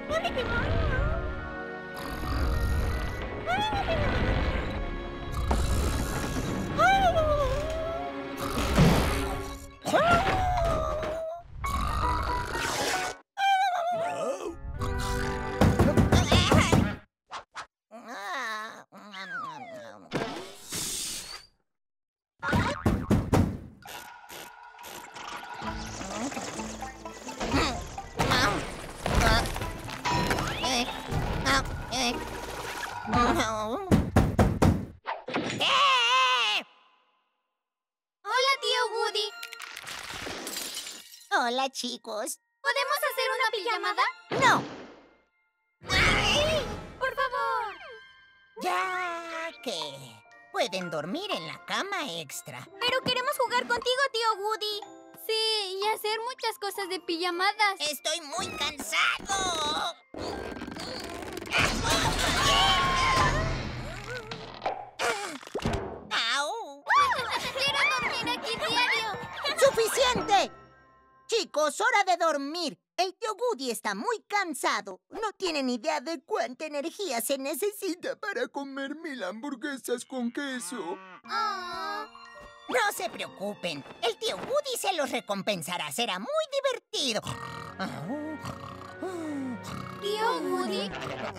Hola, tío Woody. Hola, chicos. ¿Podemos hacer una pijamada? ¡No! ¡Por favor! Ya que pueden dormir en la cama extra. Pero queremos jugar contigo, tío Woody. Sí, y hacer muchas cosas de pijamadas. ¡Estoy muy cansado! ¡Au! Quiero dormir aquí diario. ¡Suficiente! Chicos, hora de dormir. El tío Woody está muy cansado. No tienen idea de cuánta energía se necesita para comer 1000 hamburguesas con queso. No se preocupen. El tío Woody se los recompensará. Será muy divertido. Tío Woody.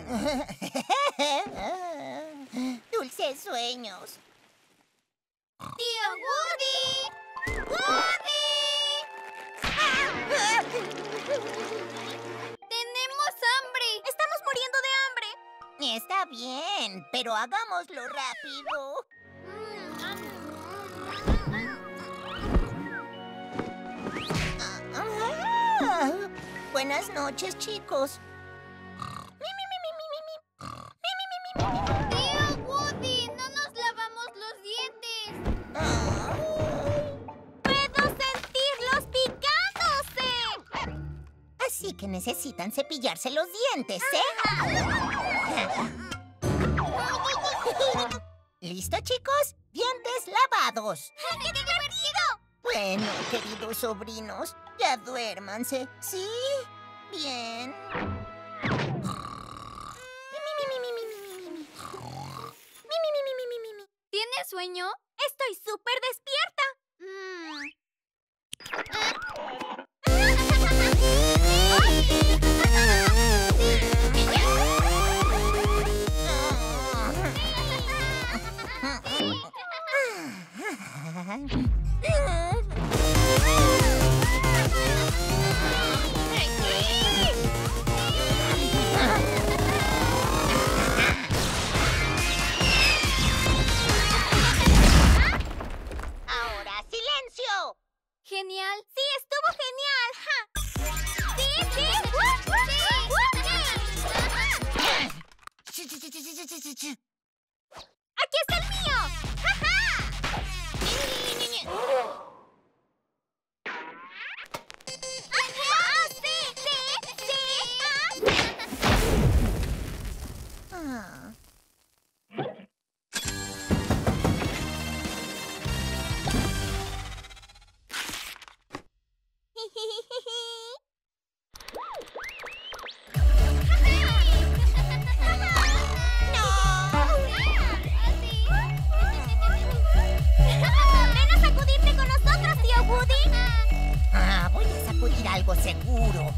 Dulces sueños. ¡Tío Woody! ¡Woody! ¡Tenemos hambre! ¡Estamos muriendo de hambre! Está bien, pero hagámoslo rápido. Buenas noches, chicos. ¡Tío Woody! ¡No nos lavamos los dientes! ¡Puedo sentirlos picándose! Así que necesitan cepillarse los dientes, ¿eh? ¿Listo, chicos? Dientes lavados. ¡Qué divertido! Bueno, queridos sobrinos, ya duérmanse. ¿Sí? Bien. ¿Tienes sueño? Estoy súper despierta. Ahora, silencio. Genial. Sí, estuvo genial. ¡Ja! Sí, sí. ¡Aquí está el mío! ¡Ja, ja! ¡Ah, sí, sí, sí! Ah. ¡Ven a sacudirte con nosotros, tío Woody! Voy a sacudir algo seguro.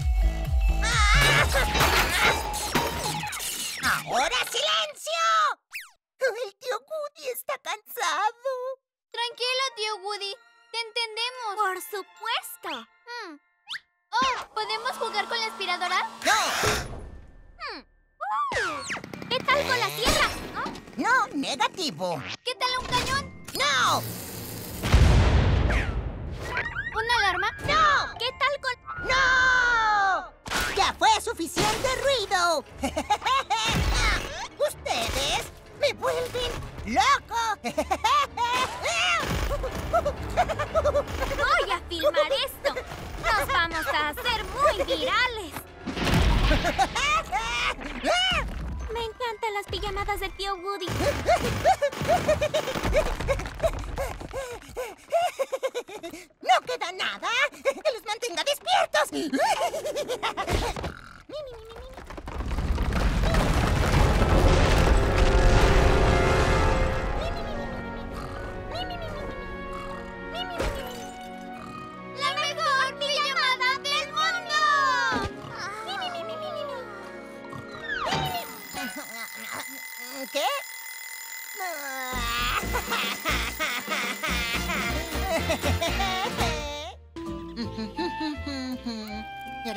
¡Ahora silencio! El tío Woody está cansado. Tranquilo, tío Woody. Te entendemos. Por supuesto. Oh, ¿podemos jugar con la aspiradora? ¡No! ¿Qué tal con la sierra? ¡No! ¡Negativo! ¿Qué tal un cañón? ¡No! ¿Una alarma? ¡No! ¿Qué tal con...? ¡No! ¡Ya fue suficiente ruido! ¡Ustedes me vuelven loco! Voy a filmar esto. Nos vamos a hacer muy virales. Me encantan las pijamadas del tío Woody. ¡No queda nada! ¡Que los mantenga despiertos!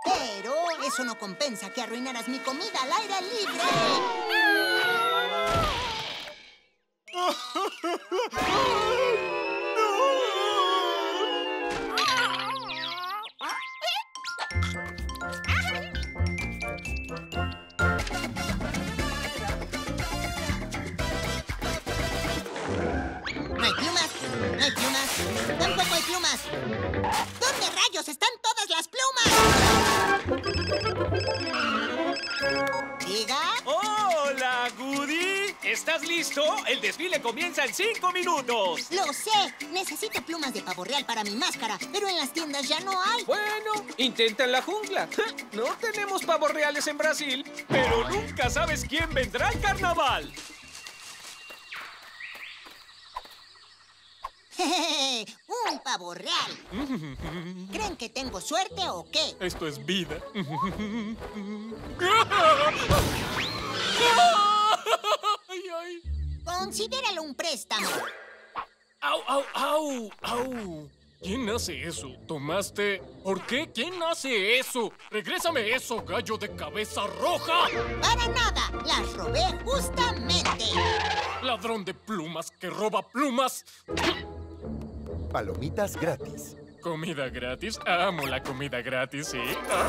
Pero eso no compensa que arruinaras mi comida al aire libre. No hay plumas, no hay plumas, tampoco hay plumas. ¿Dónde rayos están todas las plumas? ¿Diga? ¡Hola, Goody! ¿Estás listo? El desfile comienza en 5 minutos. Lo sé, necesito plumas de pavo real para mi máscara, pero en las tiendas ya no hay. Bueno, intenta en la jungla. No tenemos pavos reales en Brasil, pero nunca sabes quién vendrá al carnaval. Un pavo real. ¿Creen que tengo suerte o qué? Esto es vida. Ay, ay. Considéralo un préstamo. ¡Au, au, au! ¡Au! ¿Quién hace eso? ¿Tomaste? ¿Por qué? ¿Quién hace eso? ¡Regrésame eso, gallo de cabeza roja! Para nada, las robé justamente. ¡Ladrón de plumas que roba plumas! Palomitas gratis. ¿Comida gratis? Amo la comida gratis, ¿sí?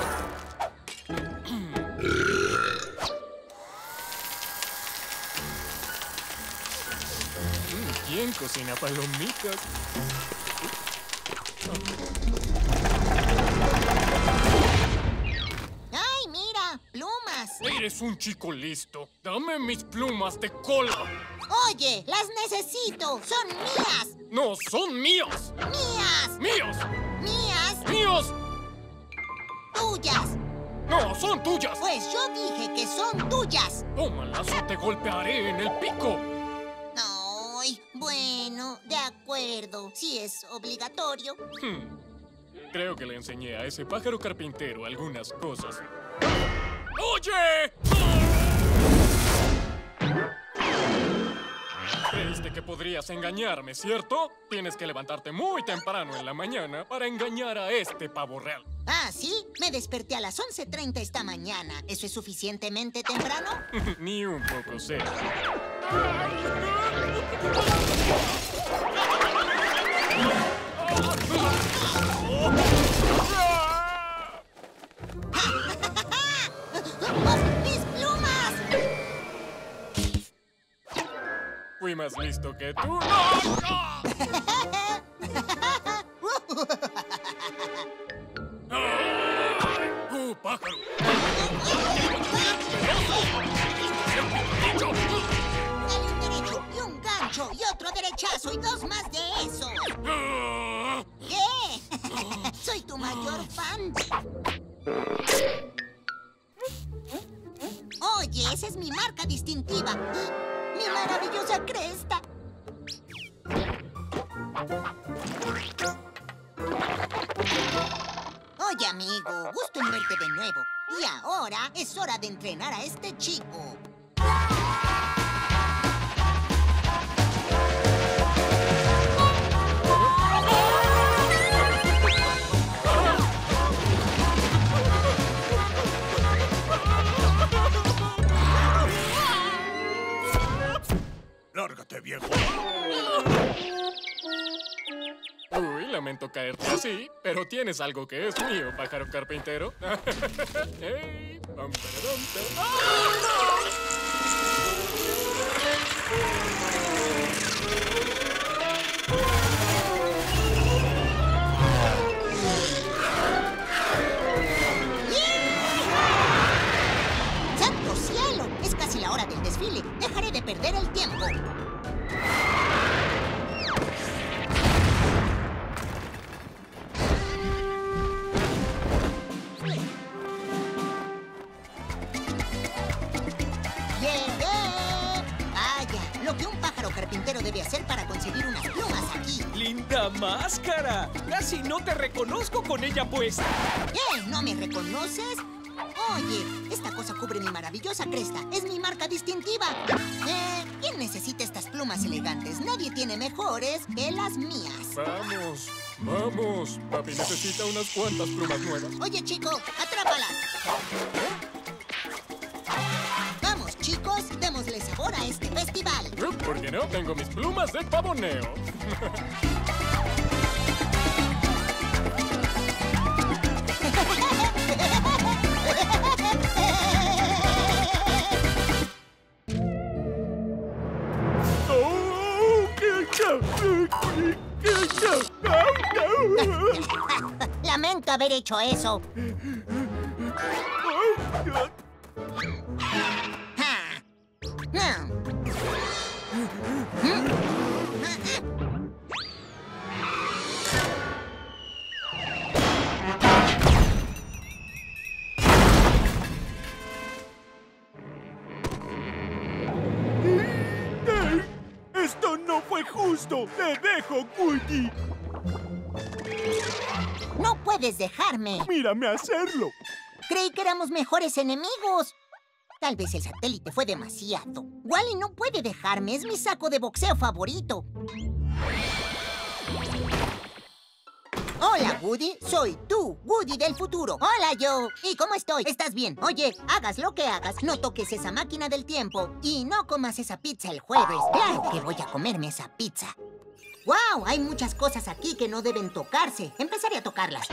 ¿Quién cocina palomitas? ¡Ay, mira! ¡Plumas! Eres un chico listo. Dame mis plumas de cola. Oye, las necesito. Son mías. No, son míos. Mías. ¡Míos! Mías. ¡Míos! Tuyas. No, son tuyas. Pues yo dije que son tuyas. Tómalas o te golpearé en el pico. Ay, bueno, de acuerdo. Si es obligatorio. Creo que le enseñé a ese pájaro carpintero algunas cosas. ¡Oye! Creíste que podrías engañarme, ¿cierto? Tienes que levantarte muy temprano en la mañana para engañar a este pavo real. Ah, ¿sí? Me desperté a las 11:30 esta mañana. ¿Eso es suficientemente temprano? Ni un poco serio. ¡Mis plumas! Fui más listo que tú. ¡Pájaro! Dale un derecho y un gancho y otro derechazo y dos más de esos. ¿Qué? Soy tu mayor fan. Oye, esa es mi marca distintiva. Mi maravillosa cresta. Oye, amigo, gusto en verte de nuevo. Y ahora es hora de entrenar a este chico. ¡Lárgate, viejo! Uy, lamento caerte así, pero tienes algo que es mío, pájaro carpintero. ¡Ey! ¡Pam, paradam, pam! ¡Santo cielo! Es casi la hora del desfile. Dejaré de perder el tiempo. ¡Llegué! Vaya, lo que un pájaro carpintero debe hacer para conseguir unas plumas aquí. ¡Linda máscara! Casi no te reconozco con ella puesta. ¿Qué? ¿No me reconoces? Oye, esta cosa cubre mi maravillosa cresta. Es mi marca distintiva. ¿Quién necesita estas plumas elegantes? Nadie tiene mejores que las mías. Vamos, vamos. Papi necesita unas cuantas plumas nuevas. Oye, chico, atrápalas. Vamos, chicos, démosle sabor a este festival. ¿Por qué no? Tengo mis plumas de pavoneo. Lamento haber hecho eso. ¡Esto no fue justo! ¡Te dejo, Woody! No puedes dejarme. ¡Mírame hacerlo! Creí que éramos mejores enemigos. Tal vez el satélite fue demasiado. Wally no puede dejarme. Es mi saco de boxeo favorito. Hola, Woody. Soy tú, Woody del futuro. Hola, Joe. ¿Y cómo estoy? ¿Estás bien? Oye, hagas lo que hagas, no toques esa máquina del tiempo. Y no comas esa pizza el jueves. Claro que voy a comerme esa pizza. ¡Wow! Hay muchas cosas aquí que no deben tocarse. Empezaré a tocarlas.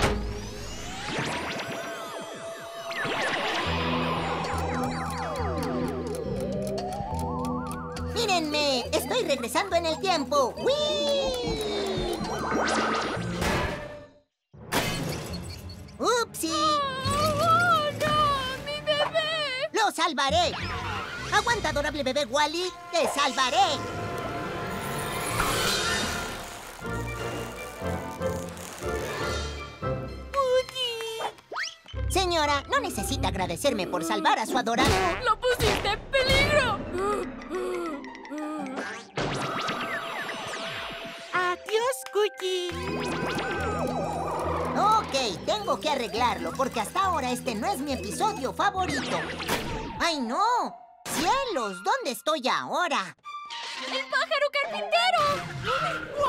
¡Mírenme! ¡Estoy regresando en el tiempo! ¡Wii! ¡Upsi! ¡Oh, no! ¡Mi bebé! ¡Lo salvaré! ¡Aguanta, adorable bebé Wally! ¡Te salvaré! Señora, no necesita agradecerme por salvar a su adorado. ¡Lo pusiste en peligro! ¡Adiós, Cookie! Ok, tengo que arreglarlo, porque hasta ahora este no es mi episodio favorito. ¡Ay, no! ¡Cielos! ¿Dónde estoy ahora? ¡El pájaro carpintero!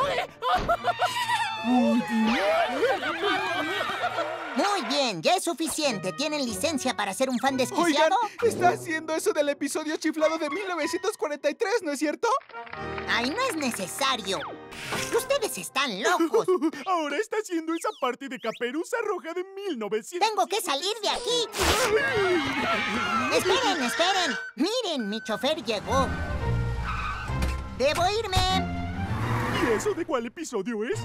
Muy bien, ya es suficiente. ¿Tienen licencia para ser un fan desquiciado? Oigan, está haciendo eso del episodio chiflado de 1943, ¿no es cierto? ¡Ay, no es necesario! ¡Ustedes están locos! Ahora está haciendo esa parte de Caperuza Roja de 1900. ¡Tengo que salir de aquí! ¡Esperen, esperen! ¡Miren, mi chofer llegó! ¡Debo irme! ¿Y eso de cuál episodio es?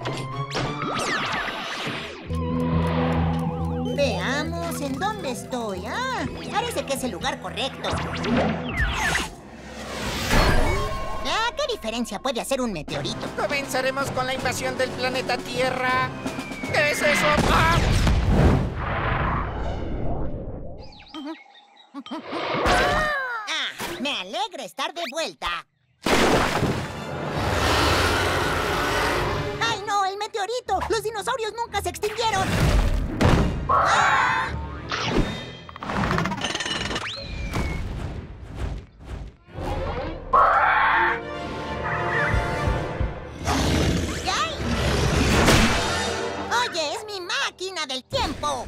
Veamos en dónde estoy. Ah, parece que es el lugar correcto. Ah, ¿qué diferencia puede hacer un meteorito? Comenzaremos con la invasión del planeta Tierra. ¿Qué es eso? ¡Ah! Ah, me alegra estar de vuelta. ¡Ay, no! ¡El meteorito! ¡Los dinosaurios nunca se extinguieron! ¡Ah! ¡Ay! ¡Oye, es mi máquina del tiempo!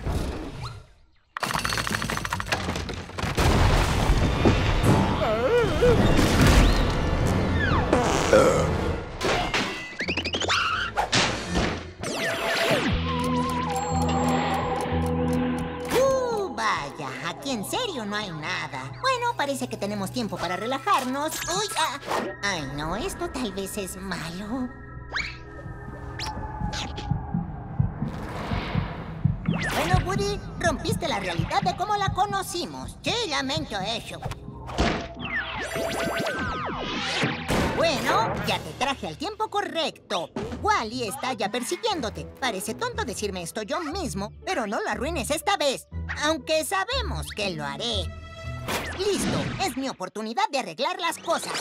Vaya, aquí en serio no hay nada. Bueno, parece que tenemos tiempo para relajarnos. ¡Uy! Ah. Ay, no, esto tal vez es malo. Bueno, Woody, rompiste la realidad de cómo la conocimos. Sí, lamento eso. Bueno, ya te traje al tiempo correcto. Wally está ya persiguiéndote. Parece tonto decirme esto yo mismo, pero no lo arruines esta vez. Aunque sabemos que lo haré. Listo, es mi oportunidad de arreglar las cosas.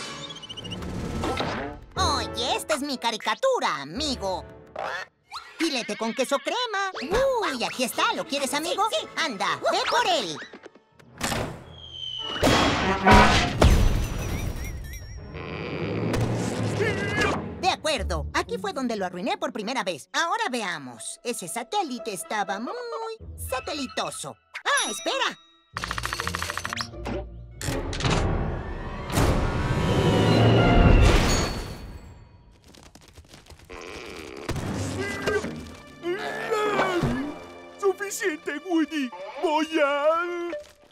Oye, esta es mi caricatura, amigo. Filete con queso crema. Uy, aquí está. ¿Lo quieres, amigo? Sí. Anda, ve por él. De acuerdo. Aquí fue donde lo arruiné por primera vez. Ahora veamos. Ese satélite estaba muy satelitoso. ¡Ah, espera! ¡Suficiente, Woody! ¡Voy a...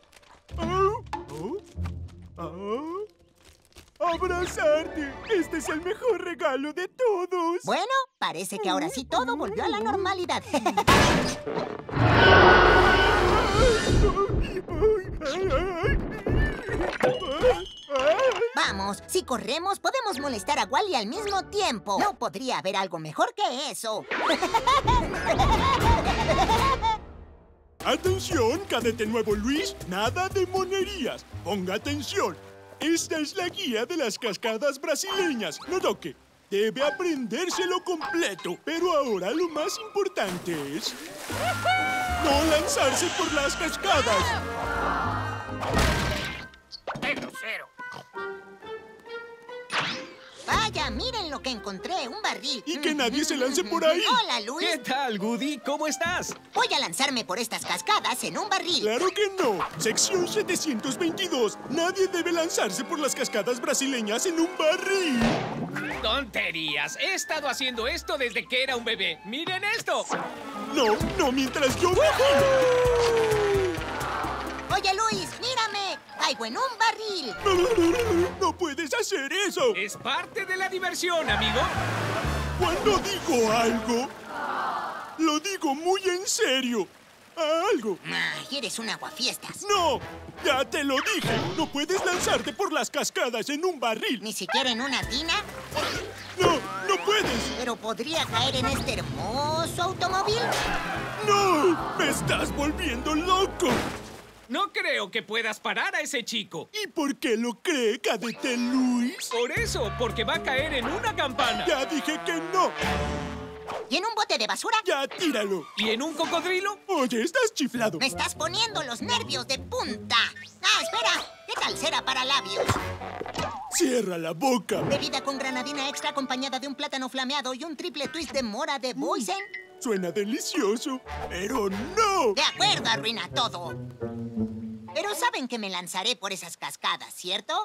abrazarte! ¡Este es el mejor regalo de todos! Bueno, parece que ahora sí todo volvió a la normalidad. Vamos, si corremos podemos molestar a Wally al mismo tiempo. No podría haber algo mejor que eso. ¡Atención, cadete nuevo Luis! ¡Nada de monerías! ¡Ponga atención! Esta es la guía de las cascadas brasileñas. No toque. Debe aprendérselo completo. Pero ahora lo más importante es... ¡no lanzarse por las cascadas! ¡Qué grosero! Vaya, miren lo que encontré, un barril. Y que nadie se lance por ahí. Hola, Luis. ¿Qué tal, Woody? ¿Cómo estás? Voy a lanzarme por estas cascadas en un barril. ¡Claro que no! Sección 722. Nadie debe lanzarse por las cascadas brasileñas en un barril. ¡Tonterías! He estado haciendo esto desde que era un bebé. ¡Miren esto! No, no mientras yo vigilo. Oye, Luis, mírame. Caigo en un barril. ¡No puedes hacer eso! Es parte de la diversión, amigo. Cuando digo algo, lo digo muy en serio. Algo. Ay, eres un aguafiestas. ¡No! ¡Ya te lo dije! No puedes lanzarte por las cascadas en un barril. Ni siquiera en una tina. ¡No! ¡No puedes! Pero podría caer en este hermoso automóvil. ¡No! ¡Me estás volviendo loco! No creo que puedas parar a ese chico. ¿Y por qué lo cree, cadete Luis? Por eso, porque va a caer en una campana. Ya dije que no. ¿Y en un bote de basura? ¡Ya tíralo! ¿Y en un cocodrilo? Oye, estás chiflado. Me estás poniendo los nervios de punta. Ah, espera. ¿Qué tal cera para labios? Cierra la boca. Bebida con granadina extra acompañada de un plátano flameado y un triple twist de mora de Boysen. Suena delicioso, pero no. De acuerdo, arruina todo. Pero saben que me lanzaré por esas cascadas, ¿cierto?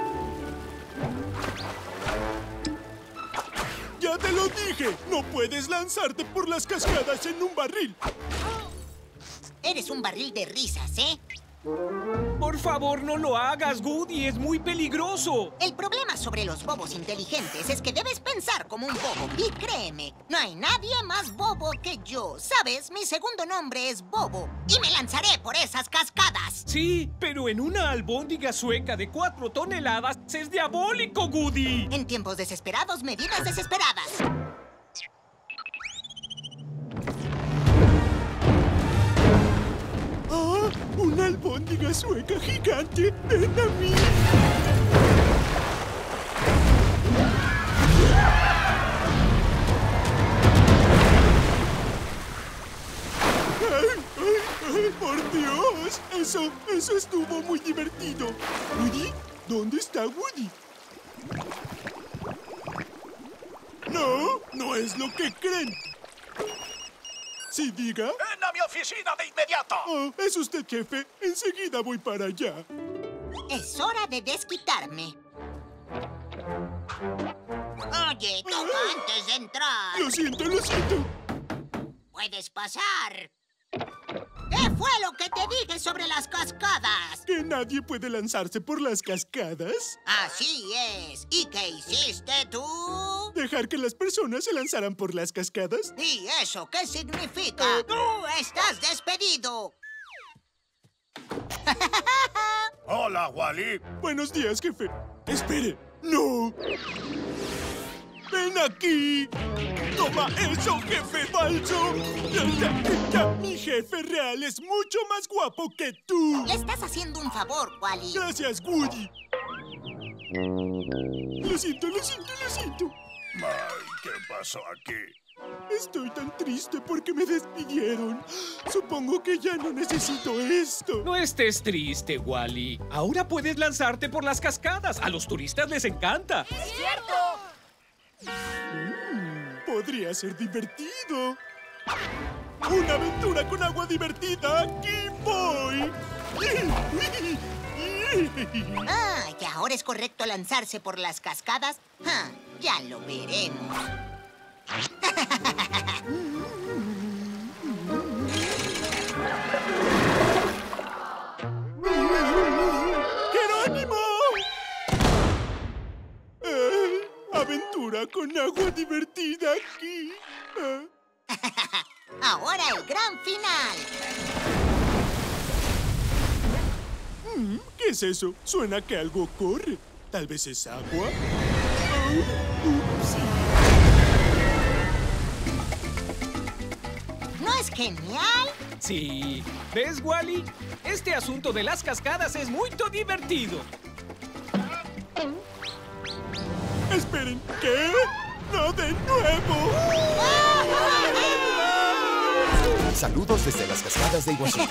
¡Ya te lo dije! ¡No puedes lanzarte por las cascadas en un barril! Eres un barril de risas, ¿eh? Por favor, no lo hagas, Woody. Es muy peligroso. El problema sobre los bobos inteligentes es que debes pensar como un bobo. Y créeme, no hay nadie más bobo que yo. ¿Sabes? Mi segundo nombre es Bobo. Y me lanzaré por esas cascadas. Sí, pero en una albóndiga sueca de 4 toneladas es diabólico, Woody. En tiempos desesperados, medidas desesperadas. ¡Ah! ¡Una albóndiga sueca gigante! ¡Ven a mí! ¡Ay, ay, ay! ¡Por Dios! Eso estuvo muy divertido. ¿Woody? ¿Dónde está Woody? No, no es lo que creen. ¿Sí, diga? ¡Ven a mi oficina de inmediato! Oh, es usted, jefe. Enseguida voy para allá. Es hora de desquitarme. Oye, toca antes de entrar. Lo siento, lo siento. Puedes pasar. ¿Qué fue lo que te dije sobre las cascadas? ¿Que nadie puede lanzarse por las cascadas? Así es. ¿Y qué hiciste tú? ¿Dejar que las personas se lanzaran por las cascadas? ¿Y eso qué significa? ¡Tú estás despedido! Hola, Wally. Buenos días, jefe. Espere. ¡No! ¡Ven aquí! ¡Toma eso, jefe falso! Mi jefe real es mucho más guapo que tú. Le estás haciendo un favor, Wally. Gracias, Woody. Lo siento, lo siento, lo siento. Ay, ¿qué pasó aquí? Estoy tan triste porque me despidieron. Supongo que ya no necesito esto. No estés triste, Wally. Ahora puedes lanzarte por las cascadas. A los turistas les encanta. Podría ser divertido. ¡Una aventura con agua divertida! ¡Aquí voy! Ah, ¿y ahora es correcto lanzarse por las cascadas? Ah, ya lo veremos. ¡Jerónimo! Aventura con agua divertida aquí. Ahora el gran final. ¿Qué es eso? Suena que algo corre. ¿Tal vez es agua? Sí. ¿No es genial? Sí. ¿Ves, Wally? Este asunto de las cascadas es muy divertido. Esperen, ¿qué? ¡No de nuevo! Saludos desde las cascadas de Iguazú.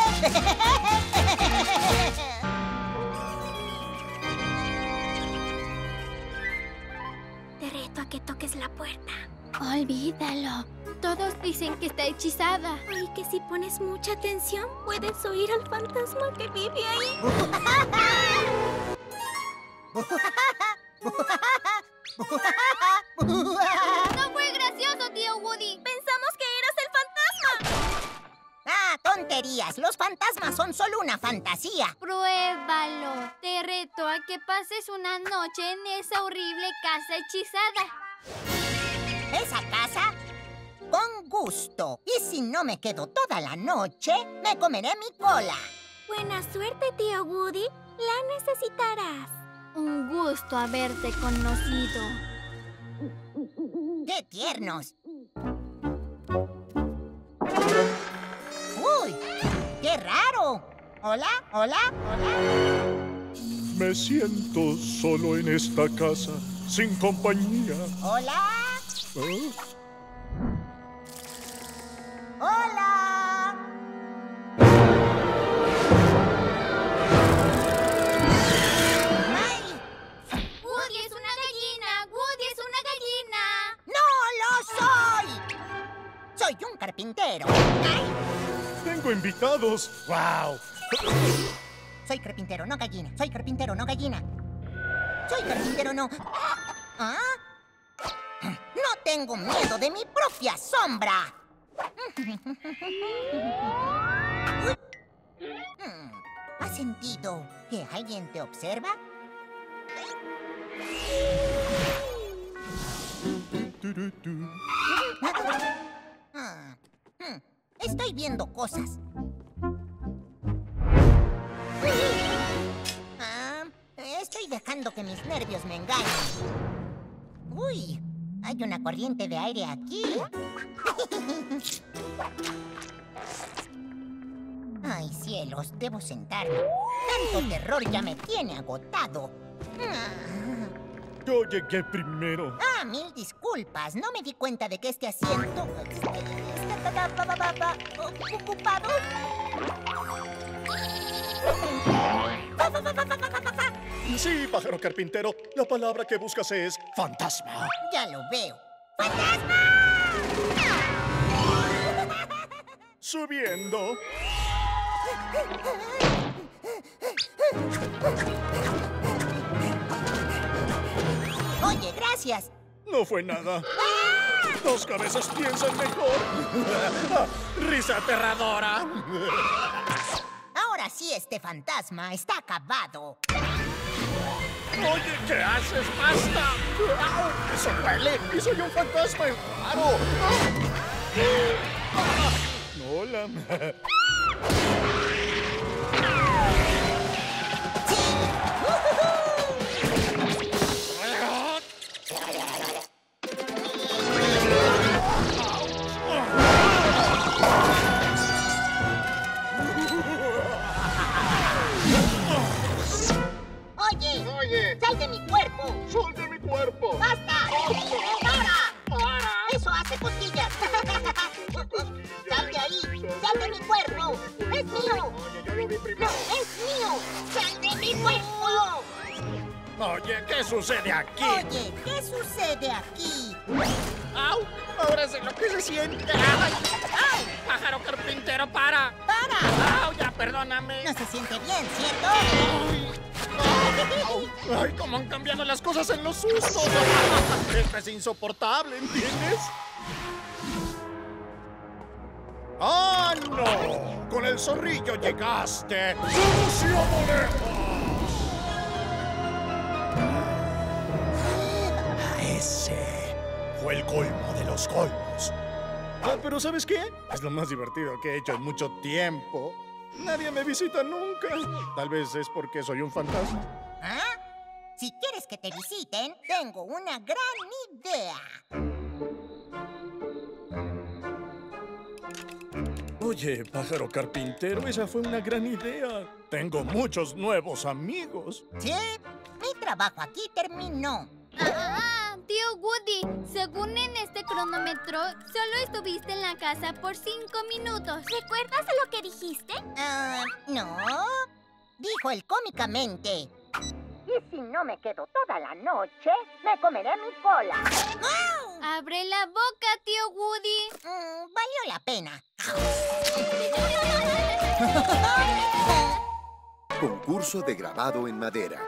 Te reto a que toques la puerta. Olvídalo. Todos dicen que está hechizada. Y que si pones mucha atención, puedes oír al fantasma que vive ahí. No fue gracioso, tío Woody. Pensamos que eras el fantasma. Ah, tonterías. Los fantasmas son solo una fantasía. Pruébalo. Te reto a que pases una noche en esa horrible casa hechizada. ¿Esa casa? Con gusto. Y si no me quedo toda la noche, me comeré mi cola. Buena suerte, tío Woody. La necesitarás. Un gusto haberte conocido. ¡Qué tiernos! ¡Uy! ¡Qué raro! ¿Hola? ¿Hola? ¿Hola? Me siento solo en esta casa, sin compañía. ¿Hola? ¿Eh? ¡Hola! ¡Ay! ¡Woody es una gallina! ¡Woody es una gallina! ¡No lo soy! ¡Soy un carpintero! ¡Ay! Tengo invitados. ¡Wow! Soy carpintero, no gallina. Soy carpintero, no gallina. Soy carpintero, no... ¿Ah? ¡No tengo miedo de mi propia sombra! ¿Has sentido que alguien te observa? Estoy viendo cosas. Estoy dejando que mis nervios me engañen. Uy, hay una corriente de aire aquí. Ay, cielos, debo sentarme. Tanto terror ya me tiene agotado. Yo llegué primero. Ah, mil disculpas. No me di cuenta de que este asiento está ocupado. Sí, pájaro carpintero. La palabra que buscas es fantasma. Ya lo veo. ¡Fantasma! Subiendo. Oye, gracias. No fue nada. Dos cabezas piensan mejor. Risa aterradora. Ahora sí, este fantasma está acabado. Oye, ¿qué haces? ¡Basta! ¡Au! ¡Eso duele! ¡Y soy un fantasma raro! Hola. Oye, sal de mi cuerpo. ¡Sal de mi cuerpo! ¡Basta! Oye, ¿qué sucede aquí? Oye, ¿qué sucede aquí? ¡Au! Ahora sé lo que se siente. ¡Ay! ¡Ay! ¡Pájaro carpintero, para! ¡Para! ¡Au! Ya, perdóname. No se siente bien, ¿cierto? ¡Ay, cómo han cambiado las cosas en los sustos! Esto es insoportable, ¿entiendes? ¡Ah, no! ¡Con el zorrillo llegaste! ¡Sucio molejo! Ese fue el colmo de los colmos. Pero ¿sabes qué? Es lo más divertido que he hecho en mucho tiempo. Nadie me visita nunca. Tal vez es porque soy un fantasma. ¿Ah? Si quieres que te visiten, tengo una gran idea. Oye, pájaro carpintero, esa fue una gran idea. Tengo muchos nuevos amigos. Sí, mi trabajo aquí terminó. Tío Woody, según en este cronómetro, solo estuviste en la casa por 5 minutos. ¿Recuerdas lo que dijiste? No. Dijo él cómicamente. Y si no me quedo toda la noche, me comeré mi cola. Abre la boca, tío Woody. Valió la pena. Concurso de grabado en madera.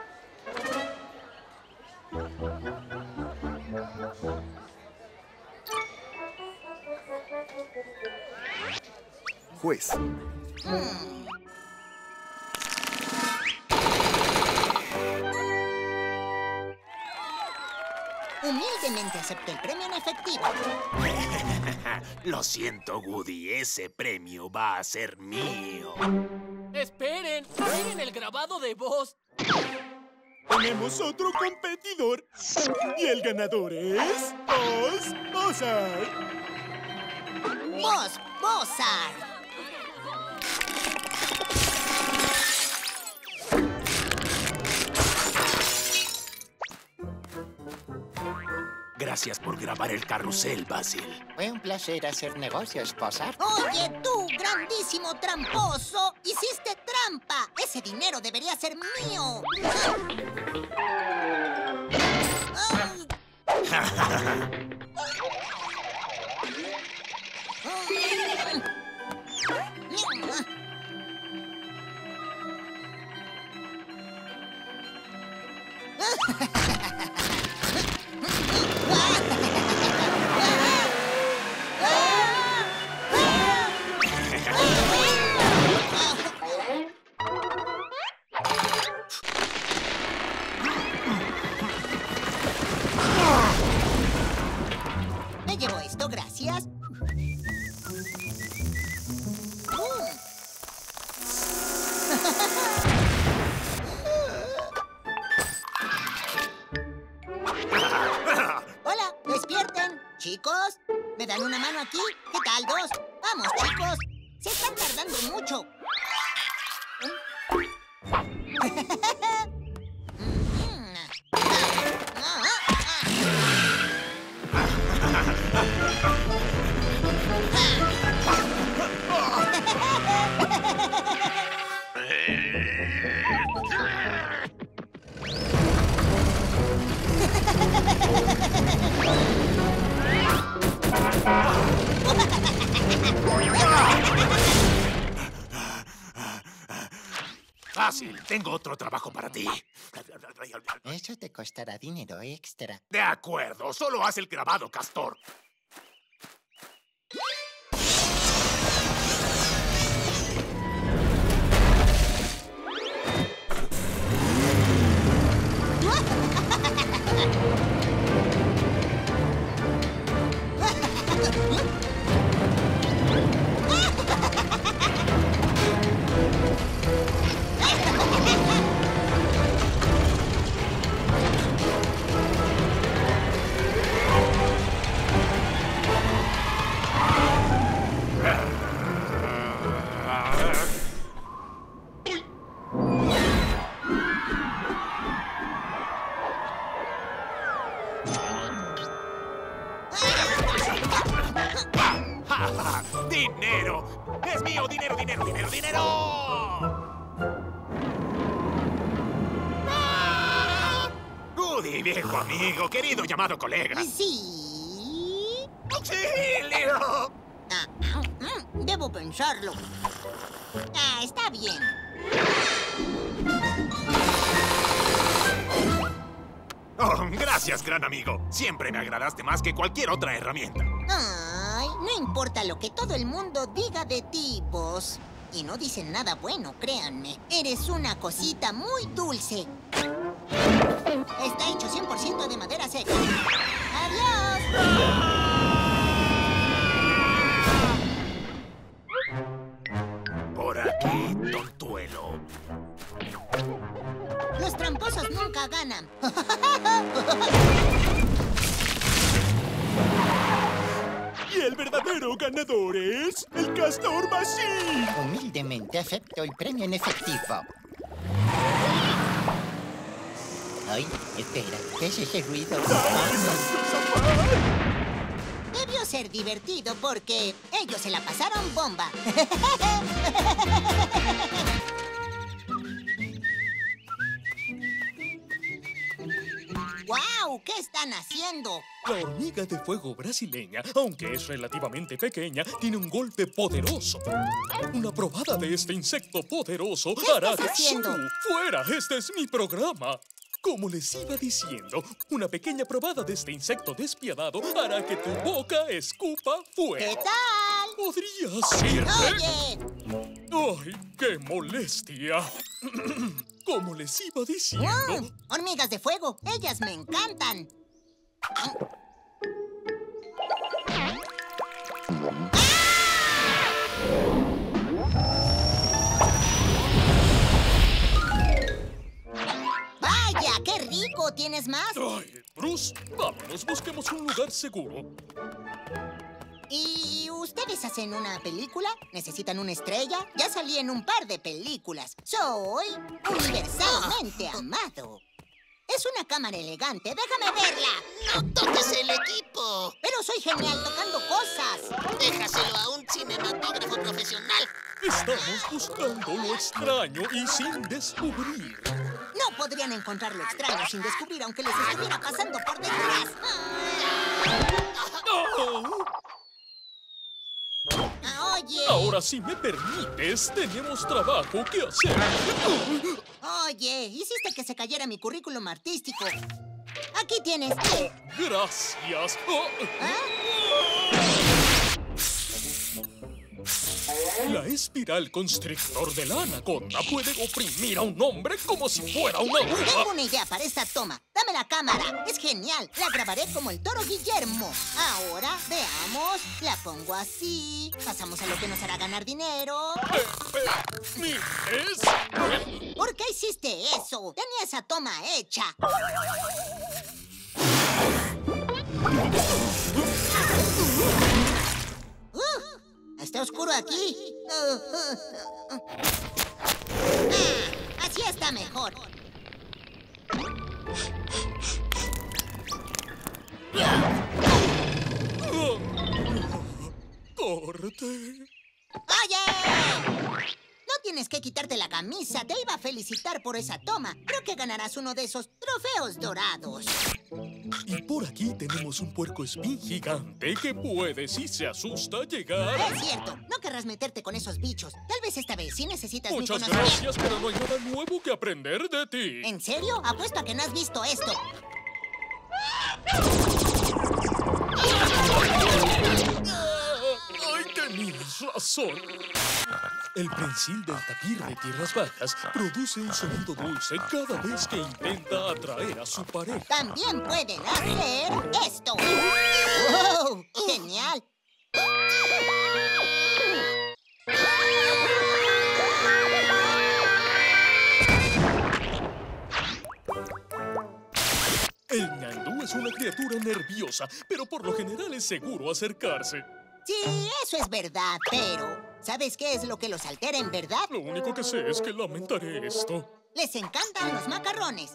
Juez. Humildemente acepté el premio en efectivo. Lo siento, Woody. Ese premio va a ser mío. ¡Esperen! ¡Miren el grabado de voz! Tenemos otro competidor. Y el ganador es... Oz Bozart. Oz Bozart. Gracias por grabar el carrusel, Basil. Fue un placer hacer negocios, Bozart. Oye, tú, grandísimo tramposo. Hiciste trampa. Ese dinero debería ser mío. Me llevo esto, gracias. Hola, despierten. Chicos, ¿me dan una mano aquí? ¿Qué tal, dos? Vamos, chicos. Se están tardando mucho. Basil, tengo otro trabajo para ti. Eso te costará dinero extra. De acuerdo, solo haz el grabado, Castor. ¡Dinero! ¡Es mío! ¡Dinero, dinero, dinero, dinero! ¡Ah! mi viejo amigo, querido llamado colega. Sí. ¡Auxilio! Debo pensarlo. Está bien. Oh, gracias, gran amigo. Siempre me agradaste más que cualquier otra herramienta. Ay, no importa lo que todo el mundo diga de ti, Buzz. Y no dicen nada bueno, créanme. Eres una cosita muy dulce. Está hecho 100% de madera seca. ¡Adiós! Por aquí, tontuelo. Los tramposos nunca ganan. Y el verdadero ganador es el Castor Basil. Humildemente acepto el premio en efectivo. Ay, espera, ¿qué es ese ruido? Debió ser divertido porque ellos se la pasaron bomba. ¡Guau! ¿Qué están haciendo? La hormiga de fuego brasileña, aunque es relativamente pequeña, tiene un golpe poderoso. Una probada de este insecto poderoso hará estás que... haciendo? ¡Fuera! ¡Este es mi programa! Como les iba diciendo, una pequeña probada de este insecto despiadado hará que tu boca escupa fuego. ¿Qué tal? ¿Podría servirte? ¡Oye! ¡Ay, qué molestia! Como les iba diciendo... ¡Hormigas de fuego! ¡Ellas me encantan! ¡Vaya, qué rico! ¿Tienes más? Ay, Bruce, vámonos, busquemos un lugar seguro. ¿Y ustedes hacen una película? ¿Necesitan una estrella? Ya salí en un par de películas. Soy universalmente amado. Es una cámara elegante. ¡Déjame verla! ¡No toques el equipo! Pero soy genial tocando cosas. Déjaselo a un cinematógrafo profesional. Estamos buscando lo extraño y sin descubrir. No podrían encontrar lo extraño sin descubrir, aunque les estuviera pasando por detrás. ¡Oh! Oye. Ahora, si me permites, tenemos trabajo que hacer. Oye, hiciste que se cayera mi currículum artístico. Aquí tienes. Gracias. La espiral constrictor de la anaconda puede oprimir a un hombre como si fuera una aguja. Tengo una idea para esta toma. Dame la cámara. Es genial. La grabaré como el toro Guillermo. Ahora, veamos. La pongo así. Pasamos a lo que nos hará ganar dinero. ¿Mides? ¿Por qué hiciste eso? Tenía esa toma hecha. Está oscuro aquí. Así está mejor. ¡Corte! ¡Oye! No tienes que quitarte la camisa. Te iba a felicitar por esa toma. Creo que ganarás uno de esos trofeos dorados. Y por aquí tenemos un puercoespín gigante que puede, si se asusta, llegar... Es cierto. No querrás meterte con esos bichos. Tal vez esta vez sí necesitas mi Muchas conocimiento. gracias, pero no hay nada nuevo que aprender de ti. ¿En serio? Apuesto a que no has visto esto. ¡Ay, tenías razón! El prensil del tapir de tierras bajas produce un sonido dulce cada vez que intenta atraer a su pareja. También pueden hacer esto. ¡Wow! ¡Genial! El ñandú es una criatura nerviosa, pero por lo general es seguro acercarse. Sí, eso es verdad, pero ¿sabes qué es lo que los altera en verdad? Lo único que sé es que lamentaré esto. Les encantan los macarrones.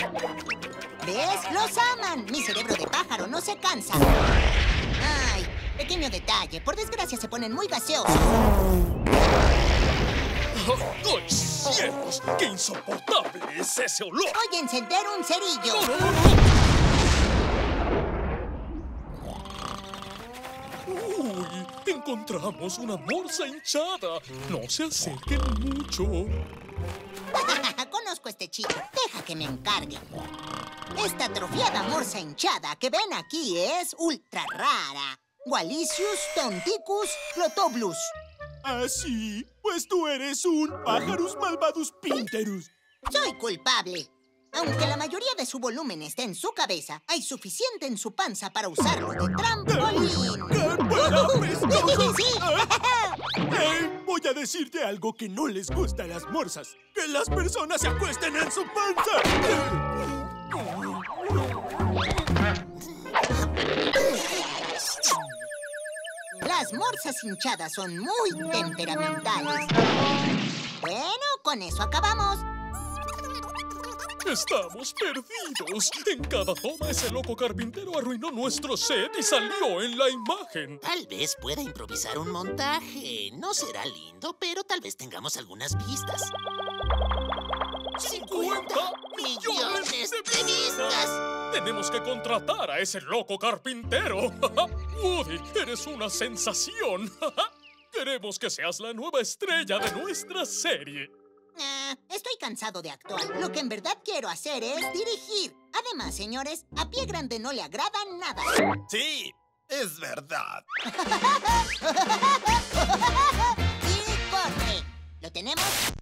¿Ves? ¡Los aman! Mi cerebro de pájaro no se cansa. ¡Ay! Pequeño detalle. Por desgracia se ponen muy gaseosos. ¡Ay, cielos! ¡Qué insoportable es ese olor! Voy a encender un cerillo. ¡Uy! Encontramos una morsa hinchada. No se acerquen mucho. Conozco a este chico. Deja que me encargue. Esta atrofiada morsa hinchada que ven aquí es ultra rara. Walisius tonticus glotoblus. ¿Ah, sí? Pues tú eres un Pájaros Malvadus Pinterus. Soy culpable. Aunque la mayoría de su volumen está en su cabeza, hay suficiente en su panza para usarlo de trampolín. ¡Sí! Voy a decirte algo que no les gusta a las morsas. ¡Que las personas se acuesten en su panza! Las morsas hinchadas son muy temperamentales. Bueno, con eso acabamos. ¡Estamos perdidos! En cada toma ese loco carpintero arruinó nuestro set y salió en la imagen. Tal vez pueda improvisar un montaje. No será lindo, pero tal vez tengamos algunas pistas. ¡50 millones de vistas! Tenemos que contratar a ese loco carpintero. Woody, eres una sensación. Queremos que seas la nueva estrella de nuestra serie. Estoy cansado de actuar. Lo que en verdad quiero hacer es dirigir. Además, señores, a Pie Grande no le agrada nada. Sí, es verdad. ¡Y corre! ¿Lo tenemos?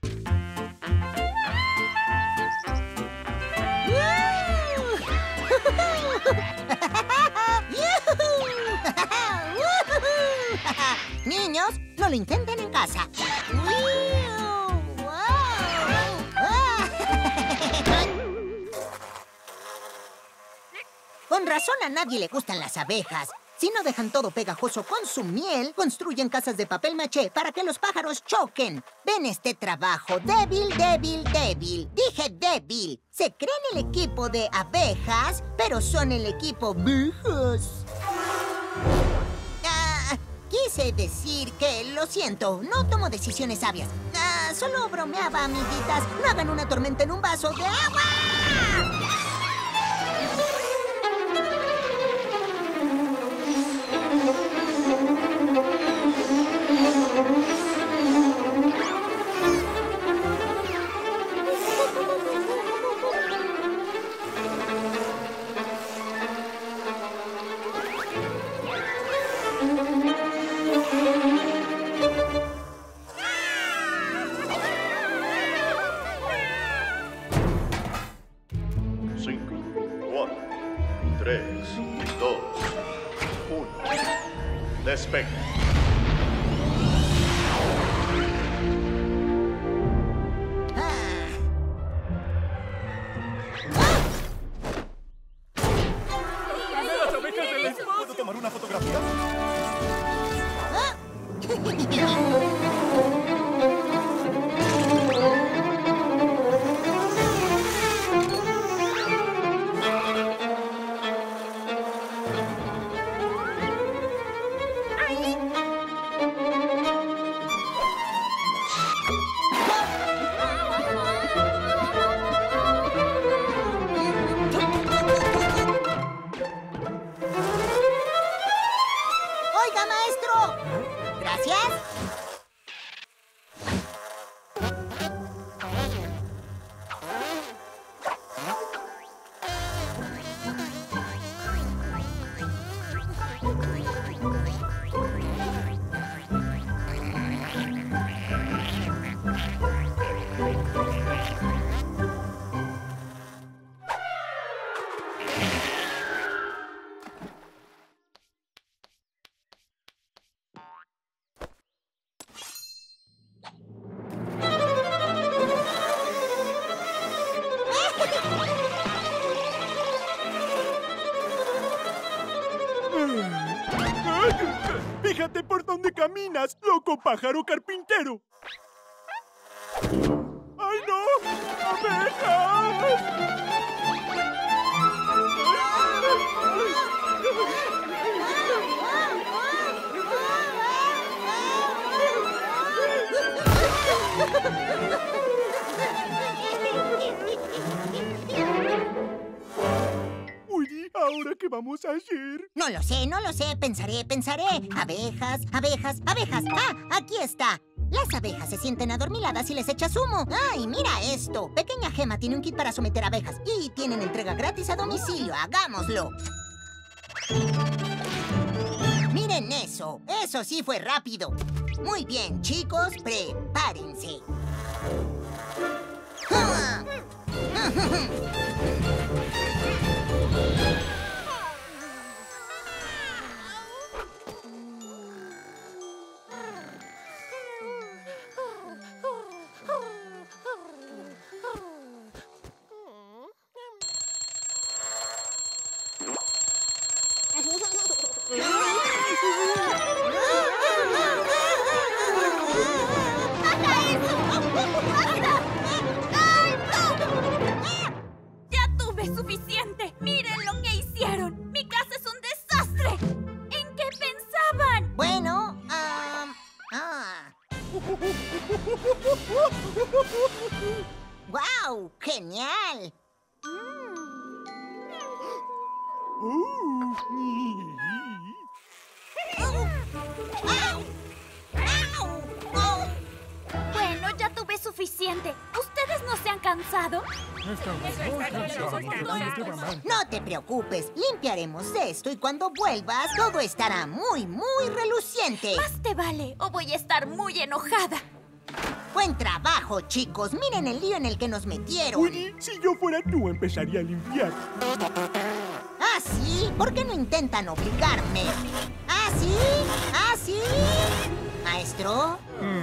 Niños, no lo intenten en casa. Con razón a nadie le gustan las abejas. Si no dejan todo pegajoso con su miel, construyen casas de papel maché para que los pájaros choquen. Ven este trabajo. Débil, débil, débil. Dije débil. Se creen el equipo de abejas, pero son el equipo abejas. Quise decir que, lo siento, no tomo decisiones sabias. Solo bromeaba, amiguitas. No hagan una tormenta en un vaso de agua. Despegue. ¿Puedo tomar una fotografía? Oiga, maestro. Gracias. Fíjate por dónde caminas, loco pájaro carpintero. ¡Ay, no! ¡Abejas! vamos a hacer? No lo sé, no lo sé. Pensaré. Abejas. ¡Ah! Aquí está. Las abejas se sienten adormiladas y les echas humo. ¡Ay, mira esto! Pequeña Gema tiene un kit para someter abejas. Y tienen entrega gratis a domicilio. ¡Hagámoslo! ¡Miren eso! ¡Eso sí fue rápido! Muy bien, chicos, prepárense. ¡Ah! ¡Ya tuve suficiente! ¡Miren lo que hicieron! ¡Mi clase es un desastre! ¿En qué pensaban? Bueno, ¡Guau! ¡Genial! Bueno, ya tuve suficiente. ¿Ustedes no se han cansado? No te preocupes, limpiaremos esto y cuando vuelvas todo estará muy reluciente. Más te vale, o voy a estar muy enojada. Buen trabajo, chicos. Miren el lío en el que nos metieron. Woody, si yo fuera tú, empezaría a limpiar. ¿Ah, sí? ¿Por qué no intentan obligarme? ¿Ah, sí? ¿Ah, sí? ¿Maestro?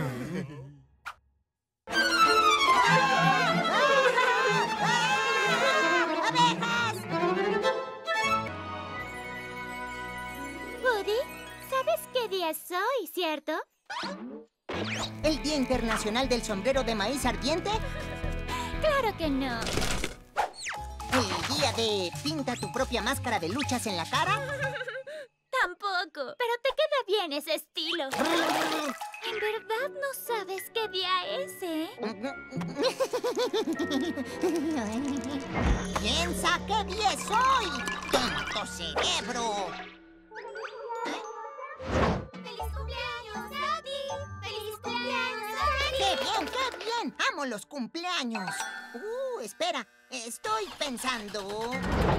¡Abejas! Woody, ¿sabes qué día es hoy, cierto? ¿El Día Internacional del Sombrero de Maíz Ardiente? Claro que no. ¿El día de pinta tu propia máscara de luchas en la cara? Tampoco, pero te queda bien ese estilo. En verdad no sabes qué día es, ¿eh? ¡Piensa qué día es hoy! ¡Tonto cerebro! ¡Feliz cumpleaños, Daddy! ¡Feliz cumpleaños, Daddy! ¡Qué bien! ¡Amo los cumpleaños! Espera. Estoy pensando...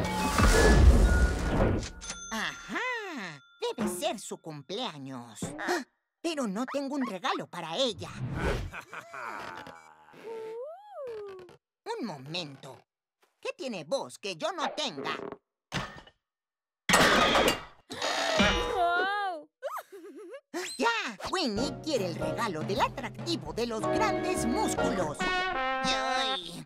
¡Ajá! Debe ser su cumpleaños. ¡Ah! Pero no tengo un regalo para ella. Un momento. ¿Qué tiene vos que yo no tenga? ¡Ya! Winnie quiere el regalo del atractivo de los grandes músculos. ¡Ay!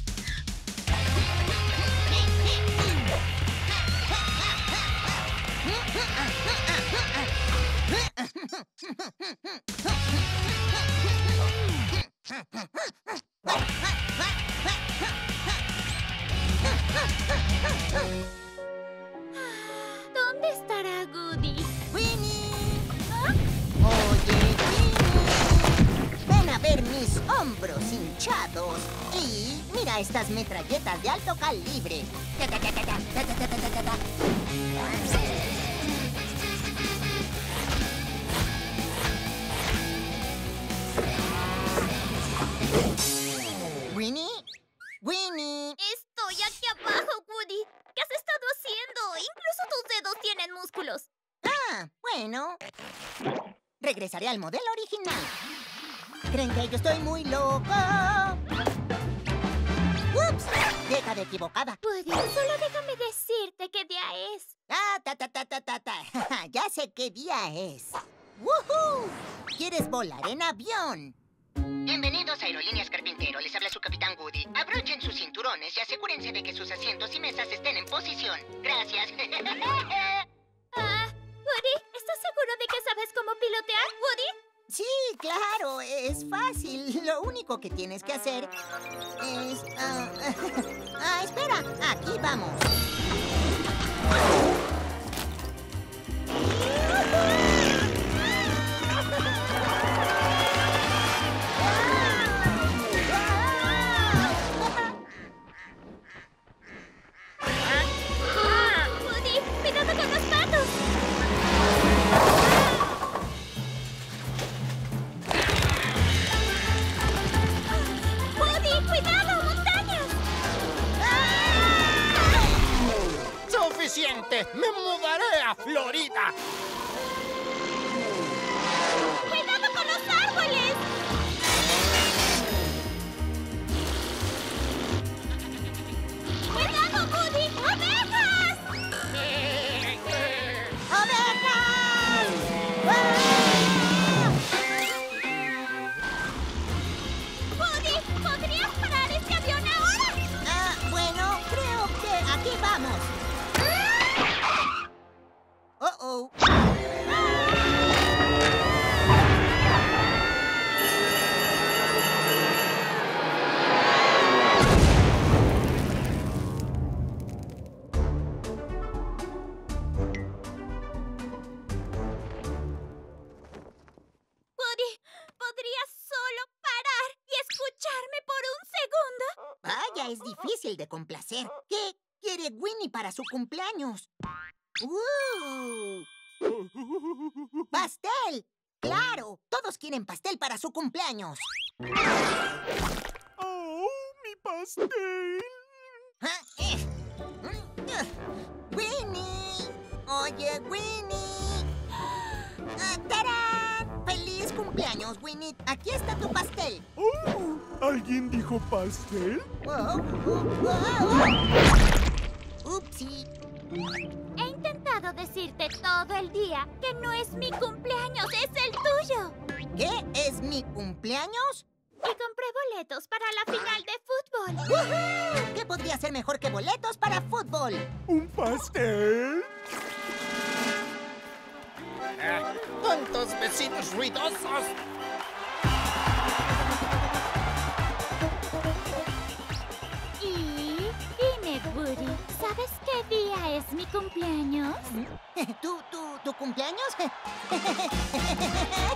¿Dónde estará Woody? ¡Winnie! ¿Ah? Oye, Winnie. Ven a ver mis hombros hinchados. Y mira estas metralletas de alto calibre. ¿Winnie? ¡Winnie! Estoy aquí abajo, Woody. ¿Qué has estado haciendo? Incluso tus dedos tienen músculos. Ah, bueno. Regresaré al modelo original. ¿Creen que yo estoy muy loco? ¡Ups! Deja de equivocada. Woody, solo déjame decirte qué día es. Ya sé qué día es. ¡Woohoo! ¿Quieres volar en avión? Bienvenidos a Aerolíneas Carpintero. Les habla su capitán Woody. Abrochen sus cinturones y asegúrense de que sus asientos y mesas estén en posición. Gracias. Woody, ¿estás seguro de que sabes cómo pilotear, Woody? Sí, claro, es fácil. Lo único que tienes que hacer es... espera, aquí vamos. Woody, me mudaré a Florida. ¡Cuidado con los árboles! ¡Cuidado, Woody! ¡Ovejas! ¡Ovejas! Woody, ¿podrías parar este avión ahora? Bueno, creo que aquí vamos. Oh. Woody, ¿podrías solo parar y escucharme por un segundo? Vaya, es difícil de complacer. ¿Qué quiere Winnie para su cumpleaños? ¡Pastel! ¡Claro! Todos quieren pastel para su cumpleaños. ¡Oh, mi pastel! ¡Winnie! Oye, Winnie. ¡Tarán! ¡Feliz cumpleaños, Winnie! Aquí está tu pastel. ¡Oh! ¿Alguien dijo pastel? ¡Upsi! He intentado decirte todo el día que no es mi cumpleaños, es el tuyo. ¿Qué? ¿Es mi cumpleaños? Y compré boletos para la final de fútbol. ¡Woohoo! ¿Qué podría ser mejor que boletos para fútbol? ¿Un pastel? ¡Cuántos vecinos ruidosos! Y dime, Woody, ¿sabes qué día es mi cumpleaños? ¿Tu cumpleaños?